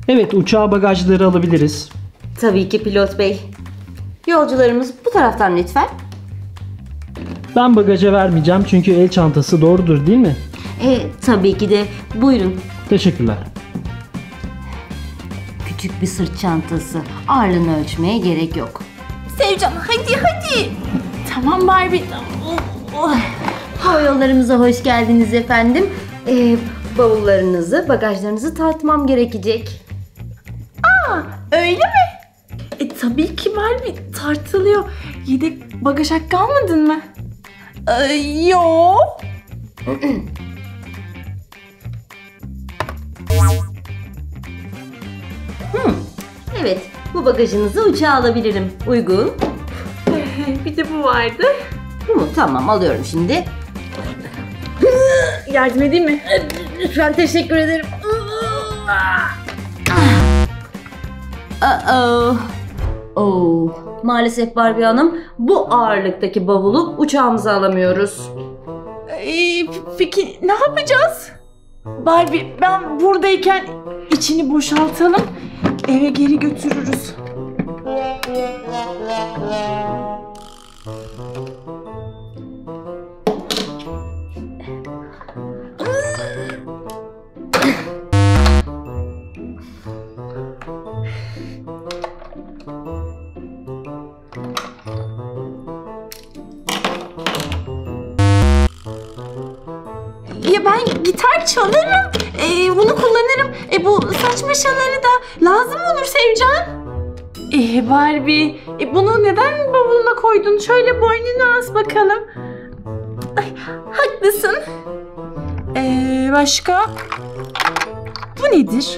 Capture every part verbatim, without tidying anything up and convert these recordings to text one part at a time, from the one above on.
Evet, uçağa bagajları alabiliriz. Tabii ki pilot bey. Yolcularımız bu taraftan lütfen. Ben bagaja vermeyeceğim çünkü el çantası, doğrudur değil mi? E, tabii ki de. Buyurun. Teşekkürler. Küçük bir sırt çantası. Ağırlığını ölçmeye gerek yok. Sevcan hadi hadi. Tamam Barbie. Oh. Hava yollarımıza hoş geldiniz efendim. E, bavullarınızı, bagajlarınızı tartmam gerekecek. Aa, öyle mi? E tabii ki Barbie, tartılıyor. Yedek bagaj hakkı almadın mı? Ee, yo. hmm. Evet, bu bagajınızı uçağa alabilirim. Uygun. Bir de bu vardı. Bu mu? Tamam, alıyorum şimdi. Yardım edeyim mi? Lütfen, teşekkür ederim. Uh-oh. Oh. Maalesef Barbie Hanım, bu ağırlıktaki bavulu uçağımıza alamıyoruz. Ee, peki ne yapacağız? Barbie, ben buradayken içini boşaltalım, eve geri götürürüz. Ya ben gitar çalarım, ee, bunu kullanırım. E, bu saç maşaları da lazım olur Sevcan. Ee, Barbie, e, bunu neden bavuluna koydun? Şöyle boynuna as bakalım. Ay, haklısın. Ee, başka? Bu nedir?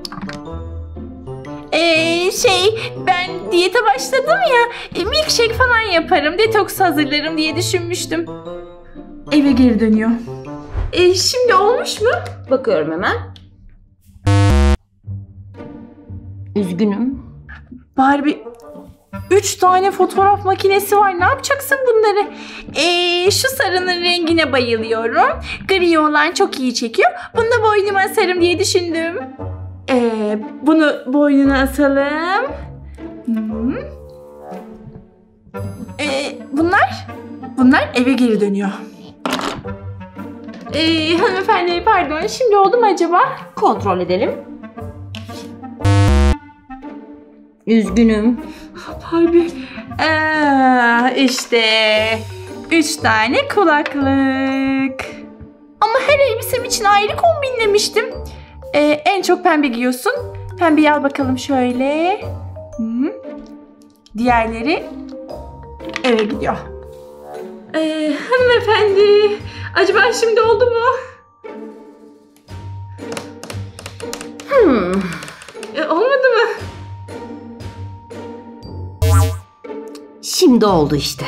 Ee, şey, ben diyete başladım ya, e, milkshake falan yaparım, detoks hazırlarım diye düşünmüştüm. Eve geri dönüyor. E, şimdi olmuş mu? Bakıyorum hemen. Üzgünüm. Barbie, üç tane fotoğraf makinesi var. Ne yapacaksın bunları? E, şu sarının rengine bayılıyorum. Gri olan çok iyi çekiyor. Bunu da boynuma asarım diye düşündüm. E, bunu boynuna asalım. Hmm. E, bunlar? Bunlar eve geri dönüyor. Ee, hanımefendi pardon, şimdi oldu mu acaba? Kontrol edelim. Üzgünüm. Barbie, ee, işte üç tane kulaklık. Ama her elbisem için ayrı kombinlemiştim. Ee, en çok pembe giyiyorsun. Pembeyi al bakalım şöyle. Hı. Diğerleri eve gidiyor. Ee, hanımefendi, acaba şimdi oldu mu? Hmm. E, olmadı mı? Şimdi oldu işte.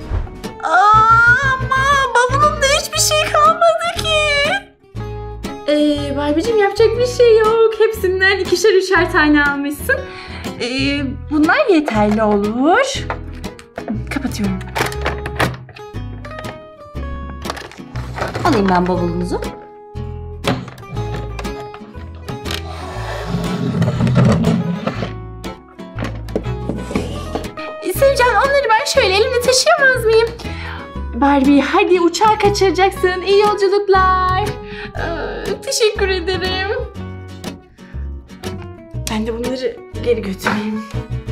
Ama bavulumda hiçbir şey kalmadı ki. Ee, Barbie'cim yapacak bir şey yok. Hepsinden ikişer üçer tane almışsın. Ee, bunlar yeterli olur. Kapatıyorum. Alayım ben bavulunuzu. Sevcan, onları ben şöyle elimde taşıyamaz mıyım? Barbie, hadi uçağı kaçıracaksın. İyi yolculuklar. Ee, teşekkür ederim. Ben de bunları geri götüreyim.